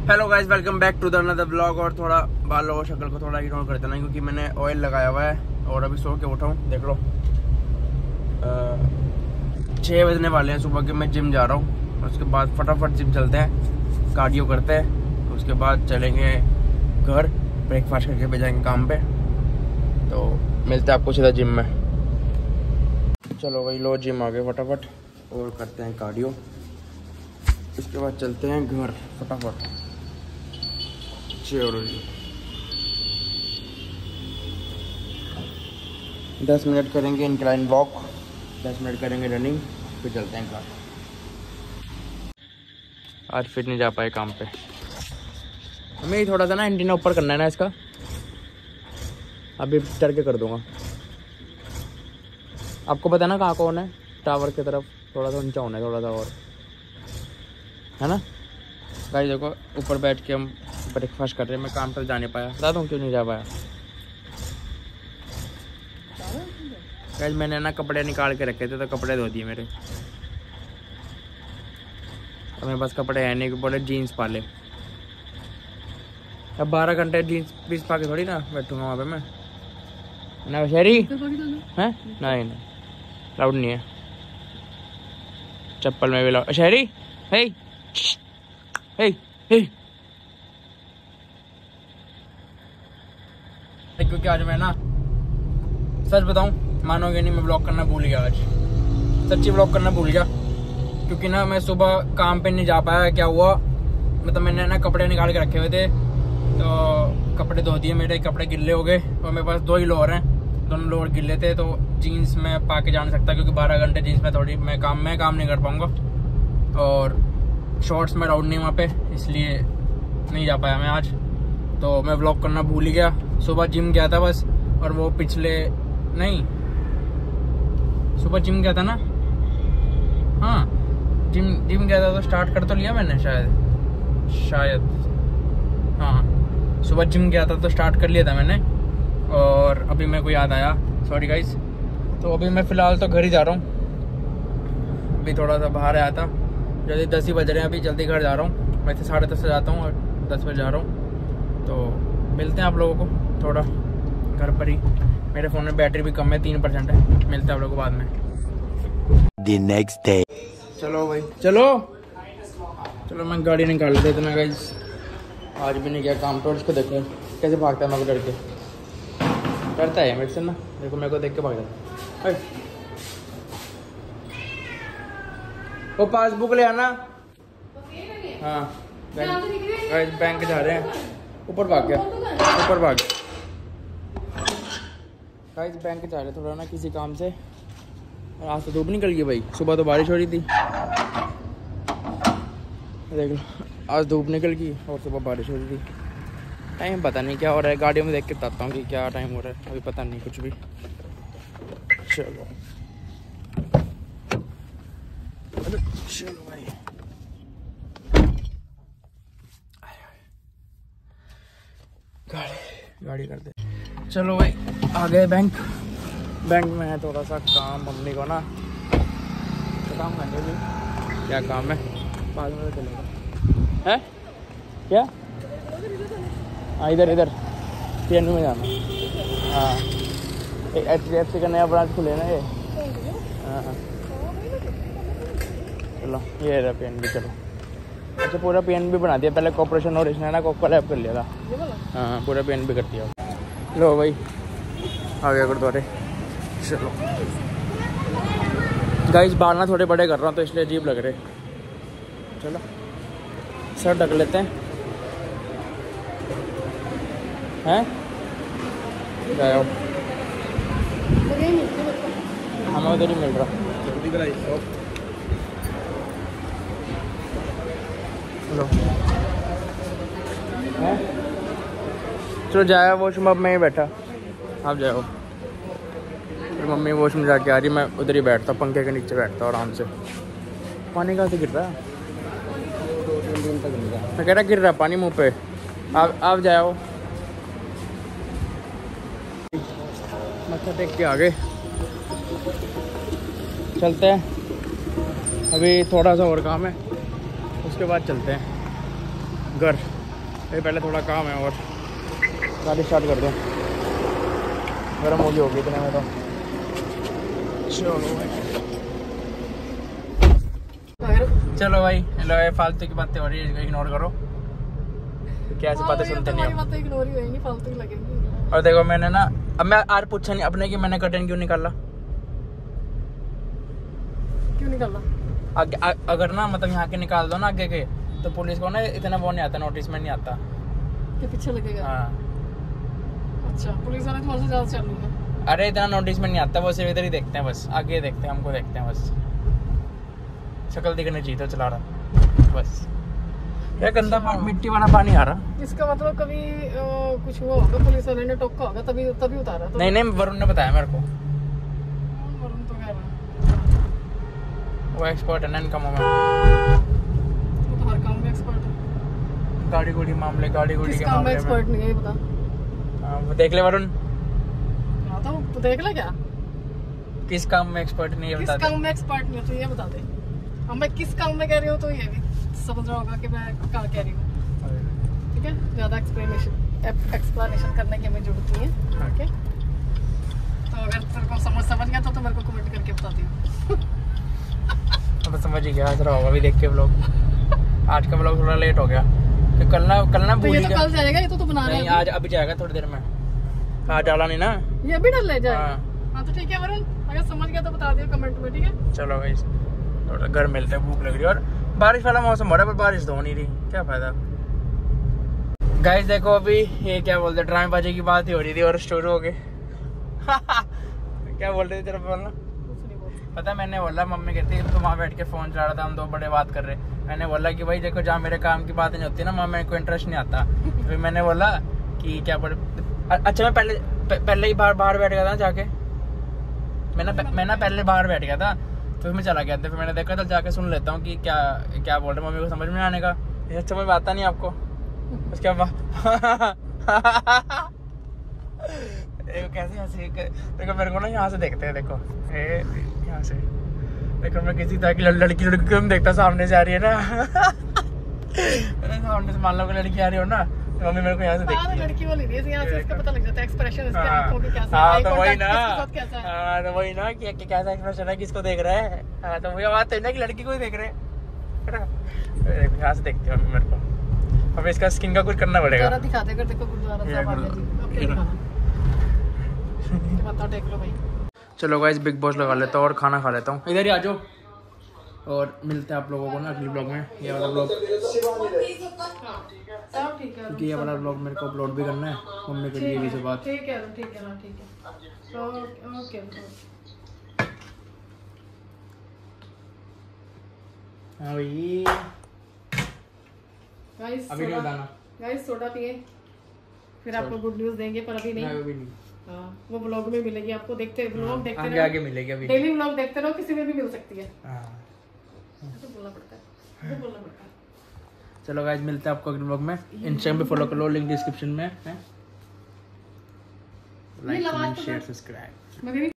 Hello guys, welcome back to the another blog. और थोड़ा बालों और शक्ल को थोड़ा इग्नोर कर देना क्योंकि मैंने ऑयल लगाया हुआ है और अभी सो के उठा हूँ। देख लो 6 बजने वाले हैं सुबह के। मैं जिम जा रहा हूँ, उसके बाद फटाफट जिम चलते हैं, कार्डियो करते हैं, उसके बाद चलेंगे घर, ब्रेकफास्ट करके पे जाएंगे काम पे। तो मिलते हैं आपको सीधा जिम में। चलो भाई, लो जिम आ गए फटाफट और करते हैं कार्डियो, उसके बाद चलते हैं घर फटाफट। 10 मिनट करेंगे इंक्लाइन वॉक, 10 मिनट करेंगे रनिंग, फिर चलते हैं घर। आज फिर नहीं जा पाए काम पे। हमें ही थोड़ा सा ना एंटीना ऊपर करना है ना इसका, अभी चढ़ के कर दूंगा। आपको पता है ना कहाँ कौन है, टावर की तरफ थोड़ा सा ऊंचा होना है, थोड़ा सा और, है ना गाइस। देखो ऊपर बैठ के हम ब्रेकफास्ट कर रहे हैं। मैं काम पर जा नहीं पाया, बता दूँ क्यों नहीं जा पाया गाइस। मैंने ना कपड़े निकाल के रखे थे तो कपड़े धो दिए मेरे। तो मेरे पास कपड़े हैं नहीं कि बोले जीन्स पा ले। अब 12 घंटे जीन्स पीस पा के थोड़ी ना बैठूंगा वहाँ पे मैं ना। शहरी है नहीं, लाउड नहीं है, चप्पल में भी लाउड। शहरी हे हे हे, क्योंकि आज मैं ना सच बताऊं, मानोगे नहीं, मैं ब्लॉग करना भूल गया आज। सच्ची ब्लॉग करना भूल गया क्योंकि ना मैं सुबह काम पे नहीं जा पाया। क्या हुआ, मतलब मैंने ना कपड़े निकाल के रखे हुए थे तो कपड़े धो दिए, मेरे कपड़े गिल्ले हो गए। और मेरे पास 2 ही लोअर हैं, दोनों लोअर गिल्ले थे। तो जीन्स में पा के जा नहीं सकता क्योंकि 12 घंटे जीन्स में थोड़ी मैं काम नहीं कर पाऊँगा। और शॉर्ट्स में राउंड नहीं वहाँ पे, इसलिए नहीं जा पाया मैं आज। तो मैं ब्लॉग करना भूल ही गया। सुबह जिम गया था बस, और वो सुबह जिम गया था ना। हाँ, जिम गया था तो स्टार्ट कर तो लिया मैंने शायद। हाँ, सुबह जिम गया था तो स्टार्ट कर लिया था मैंने। और अभी मेरे को याद आया, सॉरी गाइस। तो अभी मैं फ़िलहाल तो घर ही जा रहा हूँ। अभी थोड़ा सा बाहर आया था, जल्दी 10 ही बज रहे हैं, अभी जल्दी घर जा रहा हूँ। वैसे 10:30 से जाता हूँ और 10 बजे जा रहा हूँ। तो मिलते हैं आप लोगों को थोड़ा घर पर ही। मेरे फ़ोन में बैटरी भी कम है, 3% है। मिलते हैं आप लोगों को बाद में। The next day. चलो भाई, चलो मैं गाड़ी निकाल लेते ना गाइस। आज भी नहीं गया काम पे, और इसको देखो कैसे भागता है मेरे को डर के। डरता है मेरे से ना, देखो मेरे को देख के भाग जाता है। वो पासबुक ले आना। हाँ गाइस, बैंक जा रहे हैं। ऊपर भाग गया, ऊपर भाग। गाइस बैंक जा रहे थोड़ा ना किसी काम से। और आज तो धूप निकल गई भाई, सुबह तो बारिश हो रही थी। देख लो, आज धूप निकल गई और सुबह बारिश हो रही थी। टाइम पता नहीं क्या हो रहा है, गाड़ियों में देख के बताता हूँ कि क्या टाइम हो रहा है। अभी पता नहीं कुछ भी। चलो भाई, गाड़ी कर दे। चलो भाई, आ गए बैंक में है थोड़ा सा काम। मम्मी को ना काम करने भी, क्या काम है बाद में चलेगा। है क्या? हाँ, इधर PNB में जाना। हाँ, एक HDFC का नया ब्रांच खुले ना ये। हाँ चलो, ये रहा PNB। चलो अच्छा, पूरा PNB बना दिया। पहले कॉर्पोरेशन और इसने ना कोलैब कर लिया था। हाँ, पूरा PNB कर दिया। लो भाई, आ गया गुरुद्वारे। चलो गाइस, बाल ना थोड़े बड़े कर रहा हूँ तो इसलिए अजीब लग रहे। चलो सर ढक लेते हैं जाओ। हमें उधर ही मिल रहा। चलो चलो जाया वॉशरूम। अब मैं ही बैठा, आप जाओ। फिर मम्मी वॉशरूम जाके आ रही, मैं उधर ही बैठता, पंखे के नीचे बैठता आराम से। पानी कहाँ से गिर रहा है? 2-3 दिन तक मैं कह रहा गिर रहा पानी मुंह पे। आप जाओ। मत्था टेक के आ गए, चलते हैं। अभी थोड़ा सा और काम है, उसके बाद चलते हैं। घर। ये पहले थोड़ा काम है और गाड़ी स्टार्ट कर दो, गर्म होगी इतने में तो। चलो भाई, लो फालतू की बातें हो रही है, इग्नोर करो। क्या ऐसी बातें सुनते नहीं हो, इग्नोर ही होंगी, फालतू ही लगेंगी। और देखो मैंने ना, अब मैं आज पूछा नहीं अपने कि मैंने कर्टन क्यों निकाला। क्यों निकाला? अगर ना मतलब यहाँ के निकाल दो ना आगे के, तो पुलिस को ना इतना वो नहीं आता, नोटिस में नहीं आता कि पीछे लगेगा। हाँ। अच्छा, पुलिस वाले तुम्हारे से ज्यादा चालू है। अरे इतना नोटिस में नहीं आता, वो सिर्फ इधर ही देखते हैं बस, आगे देखते हैं, हमको देखते हैं बस, शक्ल दिखनी चाहिए तो चला रहा बस। क्या गंदा मिट्टी वाला पानी आ रहा। इसका मतलब कभी कुछ हुआ होगा, पुलिस वाले ने टोका होगा, तभी उतारा। तो नहीं वरुण ने बताया मेरे को। वरुण तो कह रहा है वो एक्सपर्ट है ना इन कामों में, वो तो हर काम में एक्सपर्ट है। गाड़ी गुड़ी मामले, गाड़ी गुड़ी के मामले में एक्सपर्ट नहीं है, ये बता। हाँ, वो देख ले वरुण, तो देख ले क्या किस काम में एक्सपर्ट नहीं है, किस बता दे। काम में एक्सपर्ट नहीं है तो ये बता दे। अब मैं किस काम में कह रही हूँ तो ये भी समझ रहा होगा कि मैं क्या कह रही हूँ। ठीक है, ज्यादा एक्सप्लेनेशन करने की हमें जरूरत नहीं है। ओके, तो अगर तेरे को समझ गया तो मेरे को कमेंट करके बता दियो। अब समझ ही गया, हंस रहा होगा अभी देख के व्लॉग। आज का व्लॉग थोड़ा लेट हो गया, कि कल ना तो भूल ये गया। तो कल जाएगा, ये तो बना रहे नहीं, हैं आज अभी जाएगा थोड़ी देर में। आज डाला नहीं ना, ये भी डल ले जाएगा। हाँ। हाँ तो ठीक है वरुण, अगर समझ गया तो बता दियो कमेंट में। ठीक है, चलो भाई, थोड़ा घर मिलते हैं, भूख लग रही है और बारिश वाला मौसम हो रहा है, पर बारिश तो हो नहीं रही, क्या फायदा। गाइस देखो, अभी ये क्या बोलते हैं, ड्रामेबाजी की बात ही हो रही थी और शुरू हो गए। क्या बोल रहे थे तेरा, बोलना। कुछ नहीं बोल। पता है, मैंने बोला, मम्मी कहती है तो वहाँ बैठ के फोन चला रहा था, हम दो बड़े बात कर रहे। मैंने बोला कि भाई देखो, जहाँ मेरे काम की बातें नहीं होती ना, वहाँ मेरे को इंटरेस्ट नहीं आता। फिर मैंने बोला कि क्या बोल, अच्छा मैं पहले ही बाहर बैठ गया था जाके, मैं ना पहले बाहर बैठ गया था, फिर मैं चला गया था। फिर मैंने देखा था, जाके सुन लेता हूँ कि क्या बोल रहे, मम्मी को समझ में आने का, ये समझ में आता नहीं आपको। उसके बाद कैसे हंसी, देखो मेरे को ना यहाँ से देखते हैं, देखो यहाँ से देखो, मैं किसी तरह की लड़की को देखता सामने से आ रही है ना। सामने से मान लो कि लड़की आ रही हो ना, तो मम्मी मेरे को यहाँ से देखती है। लड़की वाली नहीं है, यहाँ से इसका पता लग जाता है, एक्सप्रेशन इसके हाँ। आंखों के कैसा है, हाँ, आई तो वही कांटेक्ट ना, इसके साथ कैसा है। हाँ, तो वही ना कि कैसा एक्सप्रेशन है, किसको देख रहा है। हाँ, तो वही बात है ना कि लड़की को ही देख रहे हैं। यहाँ से देखती है मेरे को, अब इसका स्किन का कुछ करना पड़ेगा। गुरुद्वारा दिखा देगा, देखो गुरुद्वारा साहब आ गया जी। अब क्या दिखाना, बताओ, टेक लो भाई। चलो गाइस, बिग बॉस लगा लेता हूँ और खाना खा लेता हूँ, इधर ही आ जाओ, और मिलते हैं आप लोगों को ना अगले ब्लॉग में। ये वाला ब्लॉग, सब ठीक है, क्योंकि ये वाला ब्लॉग मेरे को अपलोड भी करना है, मम्मी के लिए भी से बात। ठीक है ना, ठीक है। ओके। हाँ भाई, गाइस अभी नहीं बताना। गाइस सोडा पिए, फिर आपको गुड न्यूज़ देंगे, पर अभी नहीं। अभी नहीं, हाँ, वो ब्लॉग में मिलेगी आपको, देखते ब्लॉग देखते आगे रहो, आगे मिलेगी अभी। डेली ब्लॉग देखते रहो, किसी में भी मिल सकती है। हाँ, तो बोलना पड़ता है, बोलना पड़ता है। चलो गाइस, मिलते हैं आपको अगले ब्लॉग में। इंस्टाग्राम पे फॉलो कर लो, लिंक डिस्क्रिप्शन में है। Like, comment, share, subscribe.